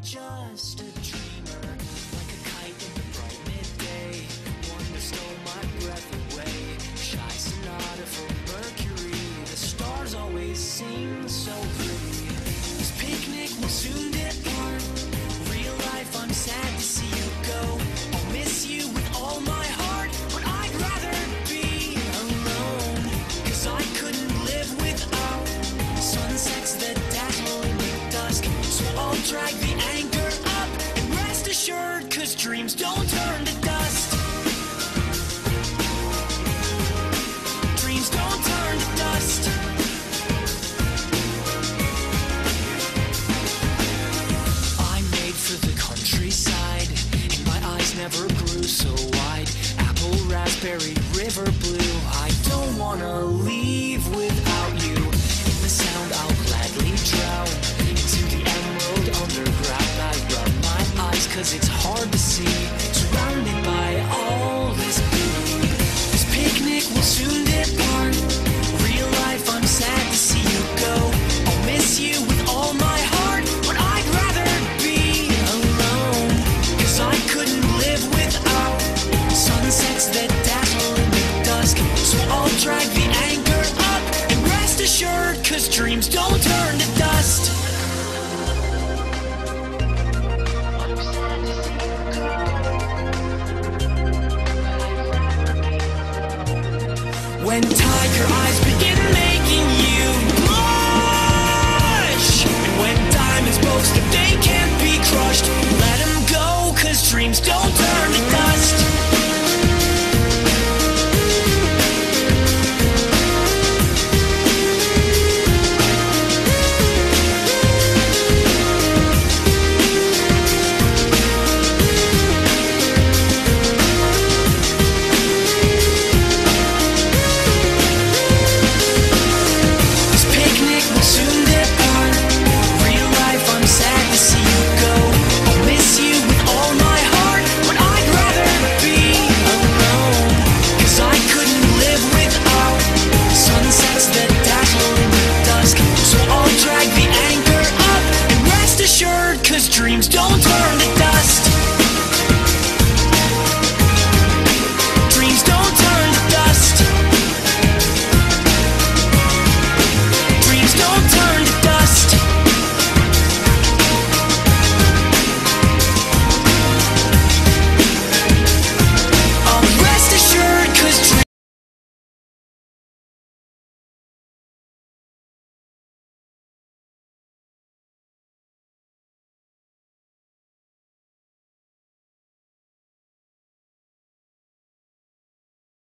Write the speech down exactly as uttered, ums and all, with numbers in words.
just a dreamer, like a kite in the bright midday. One that stole my breath away. Shy sonata from Mercury. The stars always seem so pretty. This picnic will soon depart. Real life, I'm sad to see you go. I'll miss you with all my heart, but I'd rather be alone. Cause I couldn't live without sunsets that dazzle in the dusk. So I'll drag the anchor up and rest assured, cause dreams don't turn to dust. Dreams don't turn to dust. I'm made for the countryside, and my eyes never grew so wide. Apple, raspberry, river blue. I don't wanna leave without you. In the sound I'll gladly drown into the emerald underground. I rub my eyes cause it's hard to see, surrounded by all this beauty. This picnic will soon depart. Real life, I'm sad to see you go. I'll miss you with all my heart, but I'd rather be alone. Cause I couldn't live without sunsets that dazzle in the dusk. So I'll drag the anchor up and rest assured, cause dreams don't turn to dust. When tiger eyes begin making you blush, and when diamonds boast that they can't be crushed, let them go, cause dreams don't turn to dust. Cause dreams don't